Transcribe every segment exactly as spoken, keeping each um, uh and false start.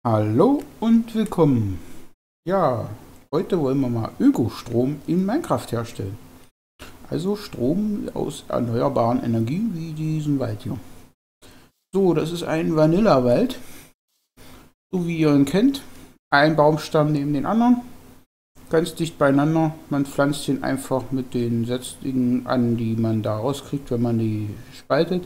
Hallo und willkommen. Ja, heute wollen wir mal Ökostrom in Minecraft herstellen. Also Strom aus erneuerbaren Energien wie diesen Wald hier. So, das ist ein Vanillawald, so wie ihr ihn kennt. Ein Baumstamm neben den anderen, ganz dicht beieinander. Man pflanzt ihn einfach mit den Setzlingen an, die man da rauskriegt, wenn man die spaltet.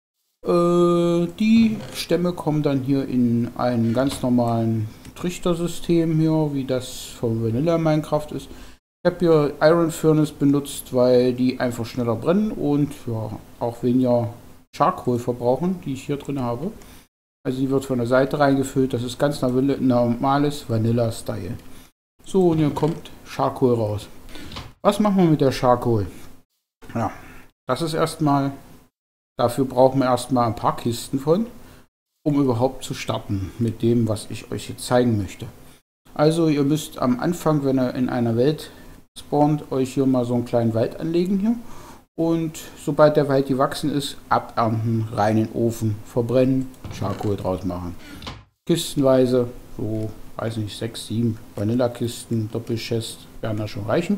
Die Stämme kommen dann hier in einen ganz normalen Trichtersystem hier, wie das vom Vanilla Minecraft ist. Ich habe hier Iron Furnace benutzt, weil die einfach schneller brennen und ja, auch weniger Charcoal verbrauchen, die ich hier drin habe. Also die wird von der Seite reingefüllt, das ist ganz normales Vanilla-Style. So, und hier kommt Charcoal raus. Was machen wir mit der Charcoal? Ja, das ist erstmal... Dafür brauchen wir erstmal ein paar Kisten von, um überhaupt zu starten mit dem, was ich euch jetzt zeigen möchte. Also ihr müsst am Anfang, wenn ihr in einer Welt spawnt, euch hier mal so einen kleinen Wald anlegen hier. Und sobald der Wald gewachsen ist, abernten, rein in den Ofen, verbrennen, Charcoal draus machen. Kistenweise, so, weiß nicht, sechs, sieben Vanillakisten, Doppelchest werden da schon reichen.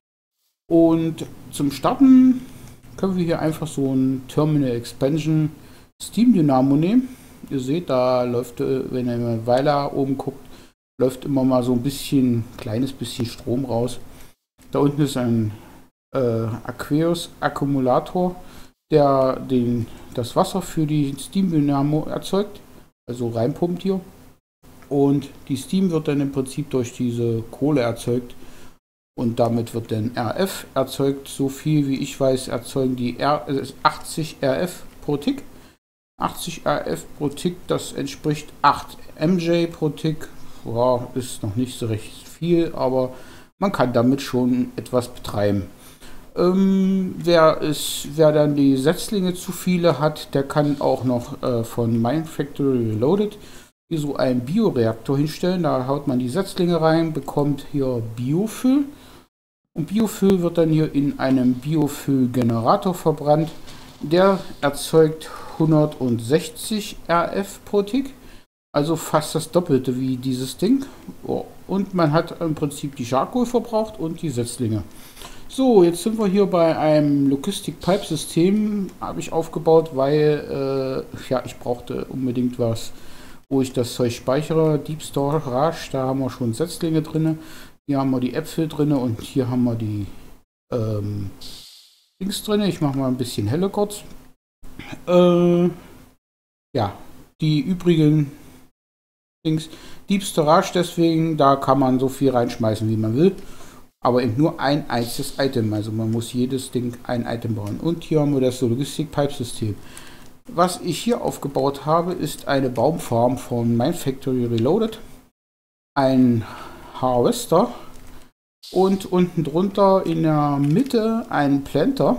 Und zum Starten können wir hier einfach so ein Terminal Expansion Steam Dynamo nehmen. Ihr seht, da läuft, wenn ihr eine Weile oben guckt, läuft immer mal so ein bisschen, kleines bisschen Strom raus. Da unten ist ein äh, Aqueous Akkumulator, der den, das Wasser für die Steam Dynamo erzeugt, also reinpumpt hier. Und die Steam wird dann im Prinzip durch diese Kohle erzeugt. Und damit wird dann R F erzeugt. So viel wie ich weiß, erzeugen die R, äh, achtzig R F pro Tick. achtzig R F pro Tick, das entspricht acht M J pro Tick. Ja, ist noch nicht so recht viel, aber man kann damit schon etwas betreiben. Ähm, wer, ist, wer dann die Setzlinge zu viele hat, der kann auch noch äh, von Minefactory Reloaded hier so einen Bioreaktor hinstellen. Da haut man die Setzlinge rein, bekommt hier Biofüll. Und Biofüll wird dann hier in einem Biofüll-Generator verbrannt. Der erzeugt hundertsechzig R F pro Tick. Also fast das Doppelte wie dieses Ding. Oh. Und man hat im Prinzip die Charcoal verbraucht und die Setzlinge. So, jetzt sind wir hier bei einem Logistic Pipe System. Habe ich aufgebaut, weil äh, ja, ich brauchte unbedingt was, wo ich das Zeug speichere. Deep Storage, da haben wir schon Setzlinge drin. Hier haben wir die Äpfel drin und hier haben wir die ähm, Dings drin. Ich mache mal ein bisschen helle kurz. Äh, ja, die übrigen Dings. Deep Storage deswegen, da kann man so viel reinschmeißen, wie man will. Aber eben nur ein einziges Item. Also man muss jedes Ding ein Item bauen. Und hier haben wir das Logistic Pipe System. Was ich hier aufgebaut habe, ist eine Baumfarm von Minefactory Reloaded. Ein Harvester und unten drunter in der Mitte ein Planter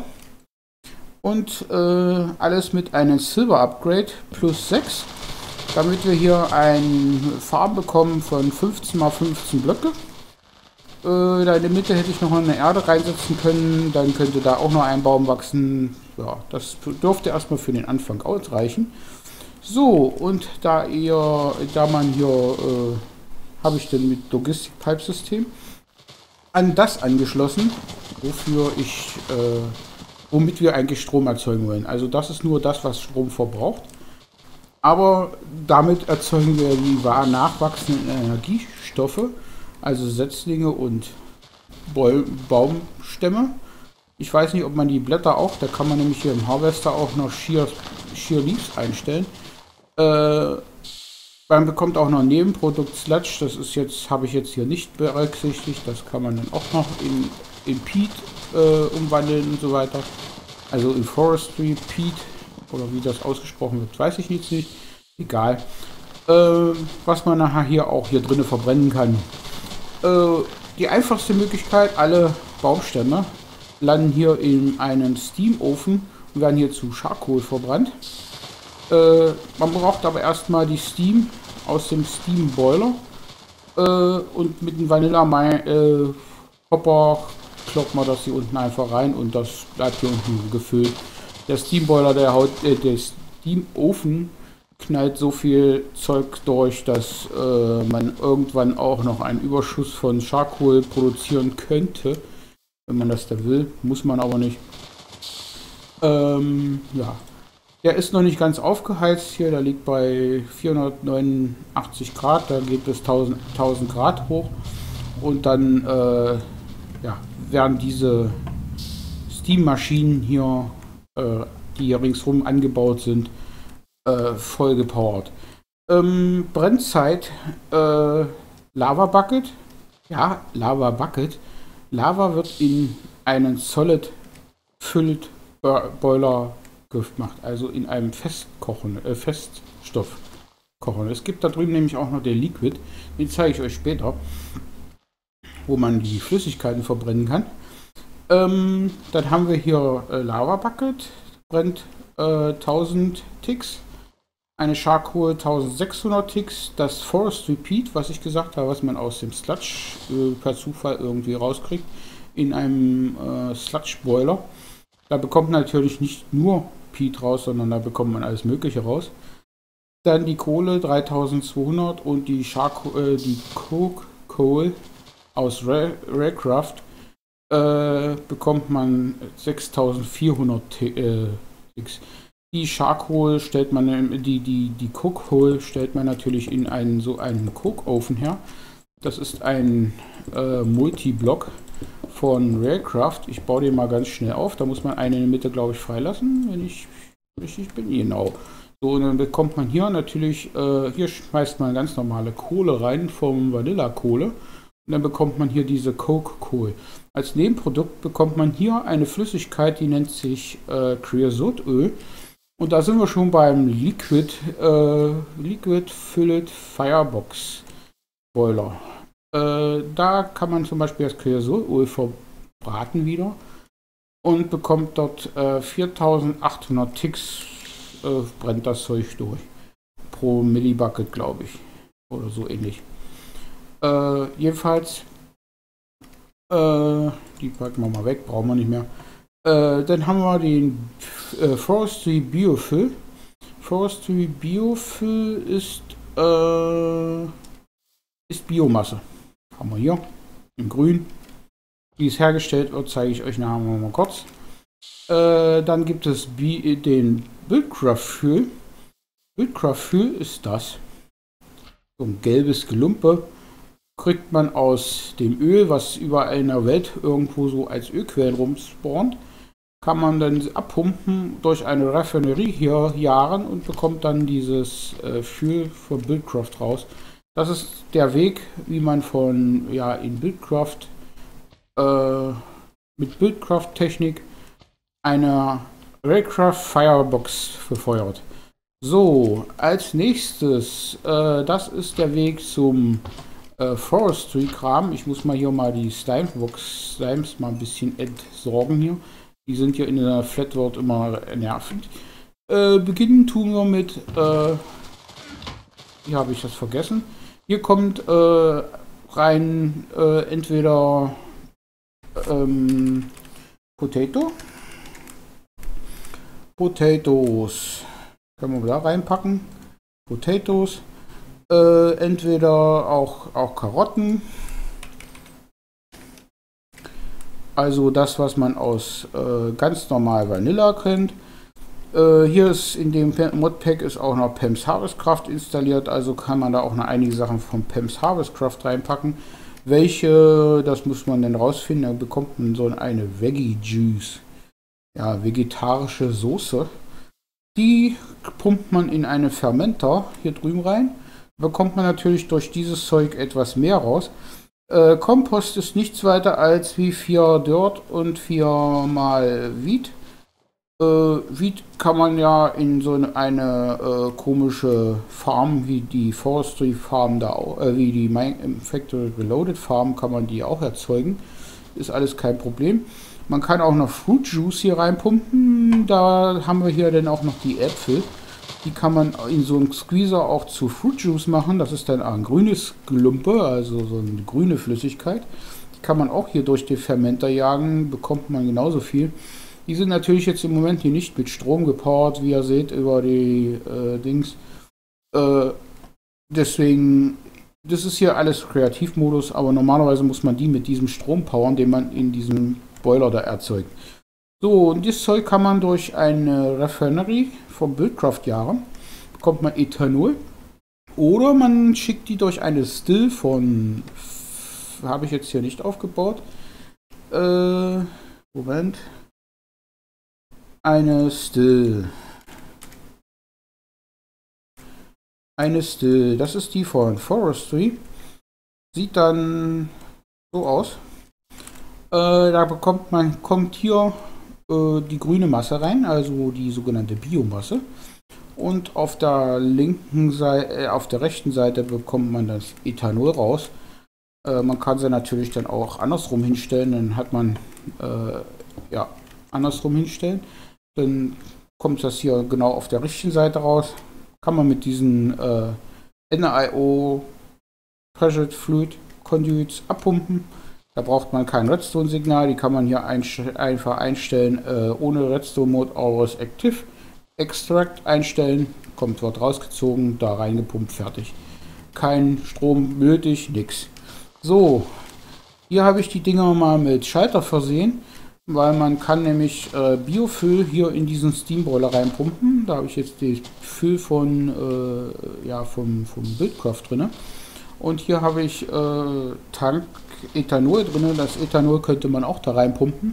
und äh, alles mit einem Silver Upgrade plus sechs, damit wir hier eine Farm bekommen von fünfzehn mal fünfzehn Blöcke. Äh, da in der Mitte hätte ich noch eine Erde reinsetzen können, dann könnte da auch noch ein Baum wachsen. Ja, das dürfte erstmal für den Anfang ausreichen. So, und da ihr, da man hier äh, habe ich dann mit Logistic Pipe System an das angeschlossen, wofür ich, äh, womit wir eigentlich Strom erzeugen wollen. Also das ist nur das, was Strom verbraucht. Aber damit erzeugen wir die nachwachsenden Energiestoffe, also Setzlinge und Baumstämme. Ich weiß nicht, ob man die Blätter auch, da kann man nämlich hier im Harvester auch noch Shear, Shear Leaves einstellen. Äh, Man bekommt auch noch ein Nebenprodukt Sludge, das ist jetzt, habe ich jetzt hier nicht berücksichtigt, das kann man dann auch noch in, in Peat äh, umwandeln und so weiter. Also in Forestry Peat, oder wie das ausgesprochen wird, weiß ich jetzt nicht. Egal. Äh, was man nachher hier auch hier drinnen verbrennen kann. Äh, die einfachste Möglichkeit, alle Baumstämme landen hier in einem Steamofen und werden hier zu Charcoal verbrannt. Äh, man braucht aber erstmal die Steam aus dem Steam Boiler äh, und mit dem Vanilla äh, Hopper kloppt man das hier unten einfach rein und das bleibt hier unten gefüllt. Der Steam Boiler, der haut, äh, der Steam Ofen, knallt so viel Zeug durch, dass äh, man irgendwann auch noch einen Überschuss von Charcoal produzieren könnte, wenn man das da will. Muss man aber nicht. Ähm, ja. Der ist noch nicht ganz aufgeheizt hier, der liegt bei vierhundertneunundachtzig Grad, da geht bis tausend, tausend Grad hoch und dann äh, ja, werden diese Steam-Maschinen hier, äh, die hier ringsrum angebaut sind, äh, voll gepowert. Ähm, Brennzeit, äh, Lava Bucket, ja, Lava Bucket. Lava wird in einen Solid Filled Boiler gemacht, also in einem Festkochen, äh, Feststoff kochen. Es gibt da drüben nämlich auch noch den Liquid, den zeige ich euch später, wo man die Flüssigkeiten verbrennen kann. Ähm, dann haben wir hier äh, Lava Bucket, brennt äh, tausend Ticks, eine Charcoal tausendsechshundert Ticks, das Forest Repeat, was ich gesagt habe, was man aus dem Sludge äh, per Zufall irgendwie rauskriegt, in einem äh, Sludge Boiler. Da bekommt man natürlich nicht nur Peat raus, sondern da bekommt man alles Mögliche raus. Dann die Kohle dreitausendzweihundert und die Charcoal, äh, die Coke Coal aus Raycraft äh, bekommt man sechstausendvierhundert äh, Die Charcoal stellt man, die die die Coke Coal stellt man natürlich in einen so einen Coke Ofen her. Das ist ein äh, Multi-Block von Raycraft. Ich baue den mal ganz schnell auf. Da muss man einen in der Mitte, glaube ich, freilassen, wenn ich richtig bin. Genau. So, und dann bekommt man hier natürlich, äh, hier schmeißt man ganz normale Kohle rein vom Vanilla-Kohle. Und dann bekommt man hier diese Coke-Kohl. Als Nebenprodukt bekommt man hier eine Flüssigkeit, die nennt sich äh, Creosotöl. Und da sind wir schon beim Liquid, äh, Liquid Filled Firebox Boiler. Äh, da kann man zum Beispiel das Kreosol verbraten wieder und bekommt dort äh, viertausendachthundert Ticks, äh, brennt das Zeug durch. Pro Millibucket, glaube ich. Oder so ähnlich. Äh, jedenfalls, äh, die packen wir mal weg, brauchen wir nicht mehr. Äh, dann haben wir den äh, Forestry Biofill. Forestry Biofill ist, äh, ist Biomasse. Haben wir hier in grün. Wie es hergestellt wird, zeige ich euch nachher mal kurz. Äh, dann gibt es Bi den Buildcraft Fuel. Buildcraft Fuel ist das. So ein gelbes Gelumpe. Kriegt man aus dem Öl, was überall in der Welt irgendwo so als Ölquellen rumspawnt. Kann man dann abpumpen, durch eine Raffinerie hier jagen und bekommt dann dieses äh, Fuel von Buildcraft raus. Das ist der Weg, wie man von, ja, in Buildcraft, äh, mit Buildcraft-Technik eine Raycraft Firebox befeuert. So, als nächstes, äh, das ist der Weg zum äh, Forestry-Kram. Ich muss mal hier mal die Slimebox Slimes mal ein bisschen entsorgen hier. Die sind hier in der Flatworld immer nervend. Äh, beginnen tun wir mit, äh, hier habe ich das vergessen. Hier kommt äh, rein äh, entweder ähm, Potato. Potatoes. Können wir da reinpacken. Potatoes. Äh, entweder auch, auch Karotten. Also das, was man aus äh, ganz normal Vanilla kennt. Äh, hier ist in dem Modpack ist auch noch Pam's Harvestcraft installiert, also kann man da auch noch einige Sachen von Pam's Harvestcraft reinpacken. Welche, das muss man dann rausfinden, dann bekommt man so eine Veggie Juice, ja, vegetarische Soße. Die pumpt man in einen Fermenter hier drüben rein. Bekommt man natürlich durch dieses Zeug etwas mehr raus. Äh, Kompost ist nichts weiter als wie vier Dirt und vier mal Wheat. Äh, Wheat kann man ja in so eine äh, komische Farm wie die Forestry Farm da auch, äh, wie die Factory Reloaded Farm kann man die auch erzeugen. Ist alles kein Problem. Man kann auch noch Fruit Juice hier reinpumpen. Da haben wir hier dann auch noch die Äpfel. Die kann man in so einen Squeezer auch zu Fruit Juice machen. Das ist dann ein grünes Gelumpe, also so eine grüne Flüssigkeit. Die kann man auch hier durch den Fermenter jagen, bekommt man genauso viel. Die sind natürlich jetzt im Moment hier nicht mit Strom gepowert, wie ihr seht, über die äh, Dings. Äh, deswegen, das ist hier alles Kreativmodus, aber normalerweise muss man die mit diesem Strom powern, den man in diesem Boiler da erzeugt. So, und das Zeug kann man durch eine Refinery vom Buildcraft-Jahre, bekommt man Ethanol. Oder man schickt die durch eine Still von, habe ich jetzt hier nicht aufgebaut, äh, Moment, eine Still, eine Still, das ist die von Forestry, sieht dann so aus. Äh, da bekommt man, kommt hier äh, die grüne Masse rein, also die sogenannte Biomasse. Und auf der linken Seite, äh, auf der rechten Seite bekommt man das Ethanol raus. Äh, man kann sie natürlich dann auch andersrum hinstellen, dann hat man, äh, ja, andersrum hinstellen. Dann kommt das hier genau auf der richtigen Seite raus. Kann man mit diesen äh, N I O Pressured Fluid Conduits abpumpen. Da braucht man kein Redstone-Signal, die kann man hier einst einfach einstellen, äh, ohne Redstone-Mode Always Active. Extract einstellen, kommt, wird rausgezogen, da reingepumpt, fertig. Kein Strom nötig, nix. So, hier habe ich die Dinger mal mit Schalter versehen, weil man kann nämlich äh, Biofüll hier in diesen Steamboiler reinpumpen. Da habe ich jetzt die Füll von, äh, ja, vom, vom Buildcraft drin. Und hier habe ich äh, Tank Ethanol drin. Das Ethanol könnte man auch da reinpumpen.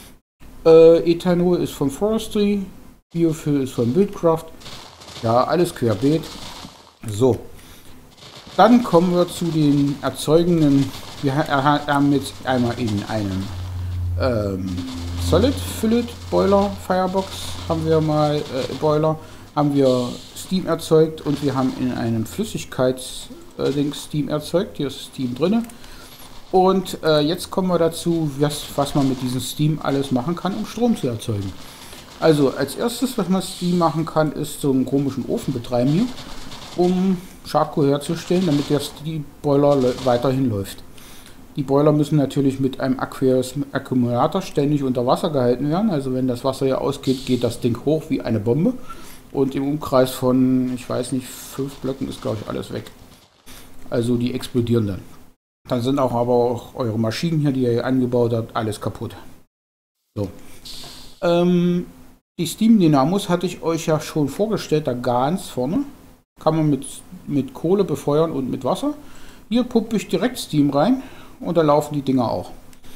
Äh, Ethanol ist von Forestry, Biofuel ist von Buildcraft. Ja, alles querbeet. So. Dann kommen wir zu den erzeugenden. Wir haben jetzt einmal in einem ähm, Solid Fillet Boiler Firebox haben wir mal äh, Boiler, haben wir Steam erzeugt und wir haben in einem Flüssigkeits äh, Ding Steam erzeugt. Hier ist Steam drin. Und äh, jetzt kommen wir dazu, was, was man mit diesem Steam alles machen kann, um Strom zu erzeugen. Also als erstes, was man Steam machen kann, ist so einen komischen Ofen betreiben hier, um Charcoal herzustellen, damit der Steam Boiler weiterhin läuft. Die Boiler müssen natürlich mit einem Aqueous Akkumulator ständig unter Wasser gehalten werden. Also wenn das Wasser hier ausgeht, geht das Ding hoch wie eine Bombe. Und im Umkreis von, ich weiß nicht, fünf Blöcken ist, glaube ich, alles weg. Also die explodieren dann. Dann sind auch aber auch eure Maschinen hier, die ihr hier angebaut habt, alles kaputt. So. Ähm, die Steam Dynamos hatte ich euch ja schon vorgestellt, da ganz vorne. Kann man mit, mit Kohle befeuern und mit Wasser. Hier pumpe ich direkt Steam rein und da laufen die Dinger auch.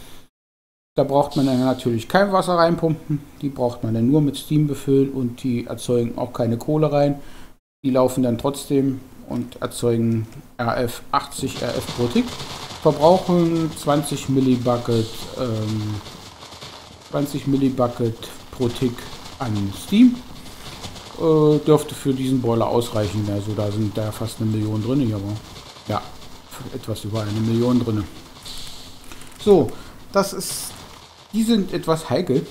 Da braucht man dann natürlich kein Wasser reinpumpen, die braucht man dann nur mit Steam befüllen und die erzeugen auch keine Kohle rein. Die laufen dann trotzdem und erzeugen R F achtzig R F pro Tick. Verbrauchen zwanzig Millibucket, ähm, zwanzig Millibucket pro Tick an Steam. Äh, dürfte für diesen Boiler ausreichen. Also da sind da fast eine Million drin, aber ja, etwas über eine Million drin. So, das ist, die sind etwas heikel.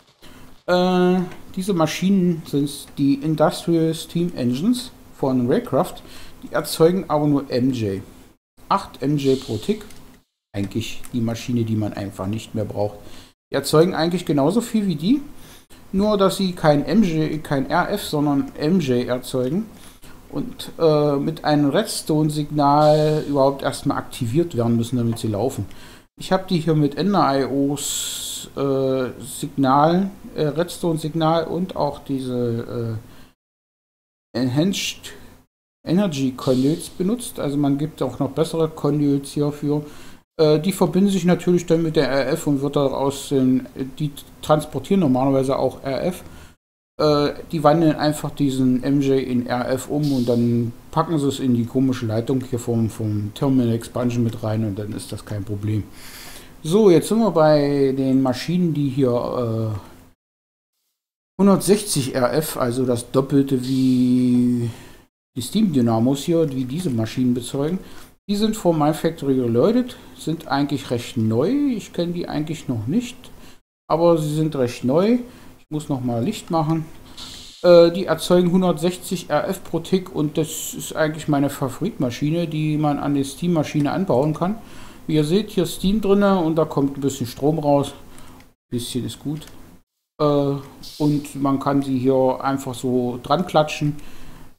Äh, diese Maschinen sind die Industrial Steam Engines von Raycraft. Die erzeugen aber nur M J. acht M J pro Tick. Eigentlich die Maschine, die man einfach nicht mehr braucht. Die erzeugen eigentlich genauso viel wie die. Nur, dass sie kein M J, kein R F, sondern M J erzeugen. Und äh, mit einem Redstone-Signal überhaupt erstmal aktiviert werden müssen, damit sie laufen. Ich habe die hier mit N I Os äh, Signal, äh, Redstone-Signal und auch diese äh, Enhanced Energy Conduits benutzt. Also man gibt auch noch bessere Conduits hierfür. Äh, die verbinden sich natürlich dann mit der R F und wird daraus, den, die transportieren normalerweise auch R F. Äh, die wandeln einfach diesen M J in R F um und dann packen sie es in die komische Leitung hier vom, vom Terminal Expansion mit rein und dann ist das kein Problem. So, jetzt sind wir bei den Maschinen, die hier äh, hundertsechzig R F, also das Doppelte wie die Steam Dynamos hier, wie diese Maschinen bezeugen. Die sind von MyFactory Reloaded, sind eigentlich recht neu. Ich kenne die eigentlich noch nicht, aber sie sind recht neu. Ich muss noch mal Licht machen. Äh, die erzeugen hundertsechzig R F pro Tick und das ist eigentlich meine Favoritmaschine, die man an die Steam-Maschine anbauen kann. Wie ihr seht, hier ist Steam drin und da kommt ein bisschen Strom raus. Ein bisschen ist gut. Äh, und man kann sie hier einfach so dran klatschen.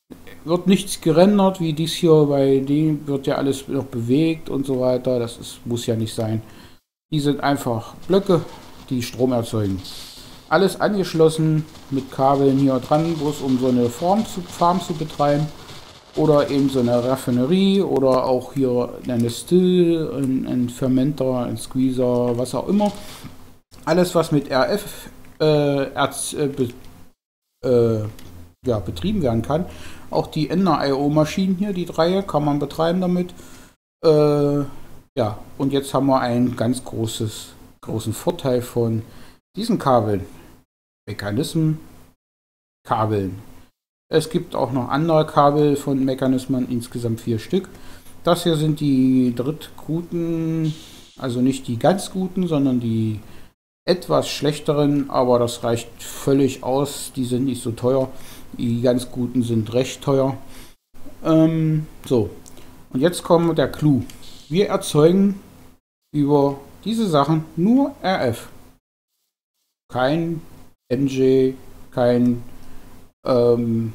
wird nichts gerendert, wie dies hier bei dem wird ja alles noch bewegt und so weiter. Das ist, muss ja nicht sein. Die sind einfach Blöcke, die Strom erzeugen. Alles angeschlossen mit Kabeln hier dran, bloß um so eine Farm zu, Farm zu betreiben. Oder eben so eine Raffinerie oder auch hier eine Still, ein, ein Fermenter, ein Squeezer, was auch immer. Alles, was mit R F äh, Erz, äh, be, äh, ja, betrieben werden kann. Auch die Ender I O-Maschinen hier, die drei, kann man betreiben damit. Äh, ja, und jetzt haben wir einen ganz großes, großen Vorteil von diesen Kabeln. Mechanismen, Kabeln. Es gibt auch noch andere Kabel von Mechanismen, insgesamt vier Stück. Das hier sind die drittguten, also nicht die ganz guten, sondern die etwas schlechteren, aber das reicht völlig aus. Die sind nicht so teuer. Die ganz guten sind recht teuer. Ähm, so, und jetzt kommt der Clou. Wir erzeugen über diese Sachen nur R F. Kein M J, kein ähm,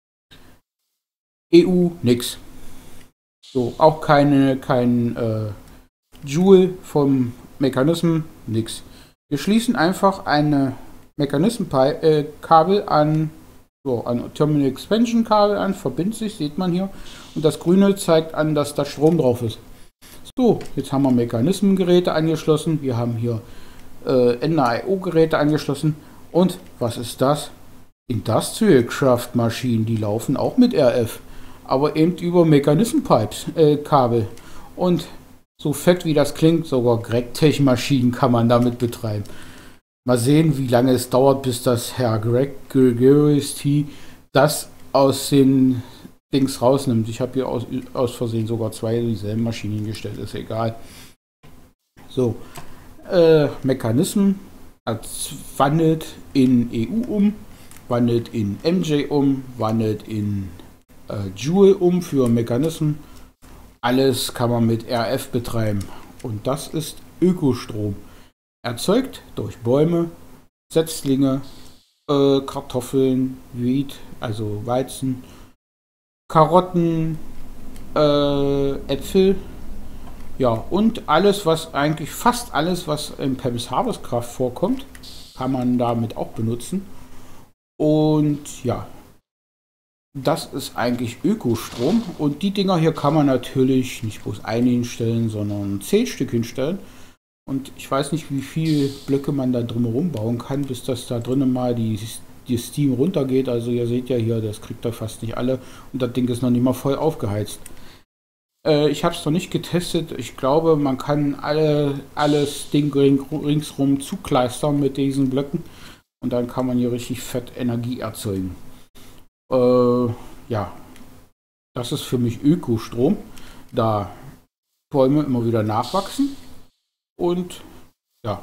E U, nix. So, auch keine, kein äh, Joule vom Mechanismen, nix. Wir schließen einfach eine Mechanismenkabel an, so, ein Terminal Expansion Kabel an, verbindet sich, sieht man hier. Und das grüne zeigt an, dass da Strom drauf ist. So, jetzt haben wir Mechanismengeräte angeschlossen. Wir haben hier äh, Ender I O-Geräte angeschlossen. Und was ist das? Industrial Craft Maschinen, die laufen auch mit R F. Aber eben über Mechanismen-Pipes, äh, Kabel. Und so fett wie das klingt, sogar Gregtech Maschinen kann man damit betreiben. Mal sehen, wie lange es dauert, bis das Herr Greg Gregorius T das aus den Dings rausnimmt. Ich habe hier aus, aus Versehen sogar zwei dieselben Maschinen hingestellt, ist egal. So, äh, Mechanismen wandelt in E U um, wandelt in M J um, wandelt in äh, Joule um für Mechanismen. Alles kann man mit R F betreiben. Und das ist Ökostrom. Erzeugt durch Bäume, Setzlinge, äh, Kartoffeln, Wheat, also Weizen, Karotten, äh, Äpfel. Ja, und alles, was eigentlich, fast alles, was im Pebbles Harvestkraft vorkommt, kann man damit auch benutzen. Und ja, das ist eigentlich Ökostrom. Und die Dinger hier kann man natürlich nicht bloß einen hinstellen, sondern zehn Stück hinstellen. Und ich weiß nicht, wie viele Blöcke man da drumherum bauen kann, bis das da drinnen mal die, die Steam runtergeht. Also ihr seht ja hier, das kriegt er fast nicht alle. Und das Ding ist noch nicht mal voll aufgeheizt. Ich habe es noch nicht getestet. Ich glaube, man kann alle, alles Ding ring, ringsrum zukleistern mit diesen Blöcken. Und dann kann man hier richtig fett Energie erzeugen. Äh, ja, das ist für mich Ökostrom, da Bäume immer wieder nachwachsen. Und ja,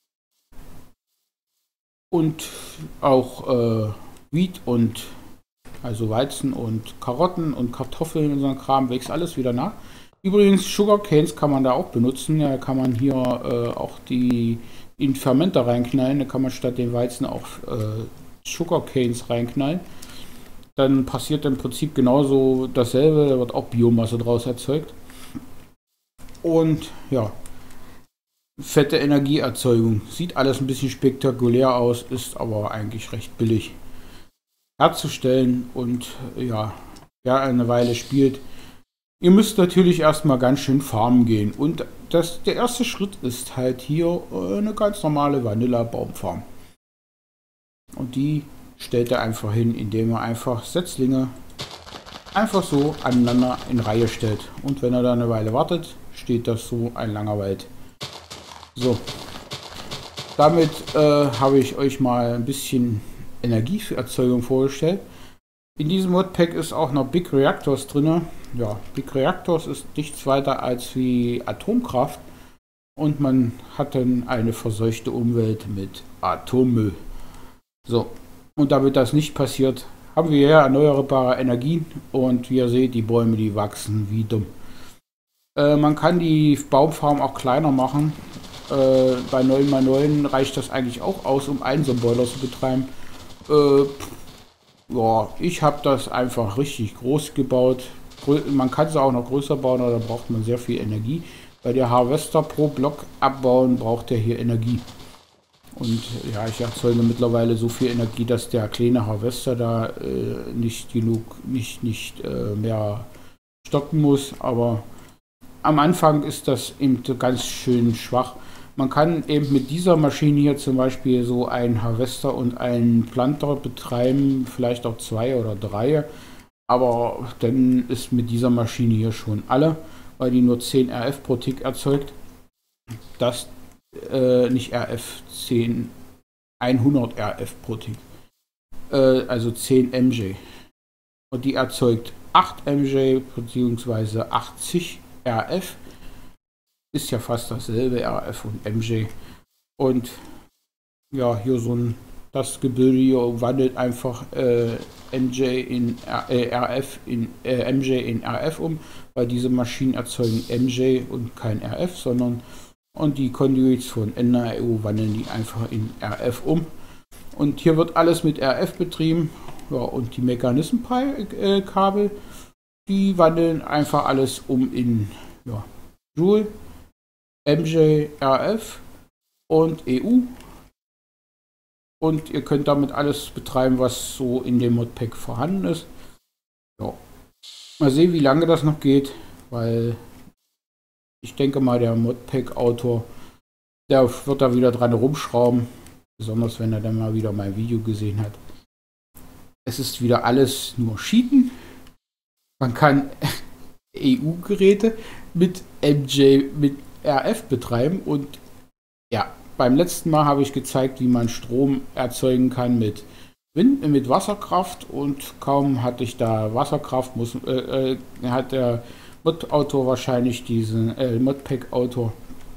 und auch äh, Wheat und also Weizen und Karotten und Kartoffeln und so ein Kram wächst alles wieder nach. Übrigens, Sugar Canes kann man da auch benutzen. Da kann man hier äh, auch die in Fermenter reinknallen. Da kann man statt den Weizen auch äh, Sugar Canes reinknallen. Dann passiert im Prinzip genauso dasselbe. Da wird auch Biomasse draus erzeugt. Und ja, fette Energieerzeugung. Sieht alles ein bisschen spektakulär aus, ist aber eigentlich recht billig herzustellen. Und ja, wer eine Weile spielt, ihr müsst natürlich erstmal ganz schön farmen gehen. Und das, der erste Schritt ist halt hier eine ganz normale Vanilla-Baumfarm. Und die stellt er einfach hin, indem er einfach Setzlinge einfach so aneinander in Reihe stellt. Und wenn er da eine Weile wartet, steht das so ein langer Wald. So, damit äh, habe ich euch mal ein bisschen Energieerzeugung vorgestellt. In diesem Modpack ist auch noch Big Reactors drin. Ja, Big Reactors ist nichts weiter als wie Atomkraft. Und man hat dann eine verseuchte Umwelt mit Atommüll. So, und damit das nicht passiert, haben wir hier erneuerbare Energien. Und wie ihr seht, die Bäume, die wachsen wie dumm. Äh, man kann die Baumfarm auch kleiner machen. Äh, bei neun mal neun reicht das eigentlich auch aus, um einen so einen Boiler zu betreiben. Äh, Ja, ich habe das einfach richtig groß gebaut. Man kann es auch noch größer bauen, aber da braucht man sehr viel Energie. Bei der Harvester pro Block abbauen braucht er hier Energie. Und ja, ich erzeuge mittlerweile so viel Energie, dass der kleine Harvester da äh, nicht genug, nicht, nicht äh, mehr stocken muss. Aber am Anfang ist das eben ganz schön schwach. Man kann eben mit dieser Maschine hier zum Beispiel so einen Harvester und einen Planter betreiben, vielleicht auch zwei oder drei. Aber dann ist mit dieser Maschine hier schon alle, weil die nur zehn R F pro Tick erzeugt. Das äh, nicht R F, zehn, hundert R F pro Tick. Äh, also zehn M J. Und die erzeugt acht M J bzw. achtzig R F. Ist ja fast dasselbe, R F und M J. Und ja, hier so ein, das Gebilde hier wandelt einfach äh, M J in äh, R F in äh, M J in R F um, weil diese Maschinen erzeugen M J und kein R F, sondern und die Conduits von N R U wandeln die einfach in R F um. Und hier wird alles mit R F betrieben. Ja, und die Mechanismenkabel, die wandeln einfach alles um in ja, Joule, M J, R F und E U. Und ihr könnt damit alles betreiben, was so in dem Modpack vorhanden ist. Ja. Mal sehen, wie lange das noch geht, weil ich denke mal, der Modpack-Autor, der wird da wieder dran rumschrauben. Besonders wenn er dann mal wieder mein Video gesehen hat. Es ist wieder alles nur Cheaten. Man kann E U-Geräte mit M J, mit R F betreiben und ja, beim letzten Mal habe ich gezeigt, wie man Strom erzeugen kann mit Wind, mit Wasserkraft und kaum hatte ich da Wasserkraft, muss, äh, äh, hat der Mod-Autor wahrscheinlich diesen äh, Modpack-Autor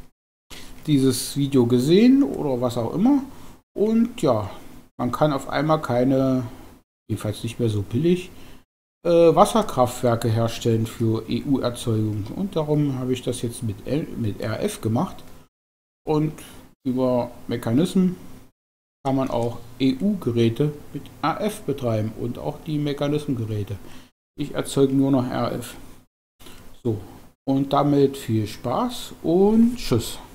dieses Video gesehen oder was auch immer und ja, man kann auf einmal keine, jedenfalls nicht mehr so billig, äh, Wasserkraftwerke herstellen für E U-Erzeugung und darum habe ich das jetzt mit, L mit R F gemacht und über Mechanismen kann man auch E U-Geräte mit R F betreiben und auch die Mechanismengeräte. Ich erzeuge nur noch R F. So, und damit viel Spaß und tschüss.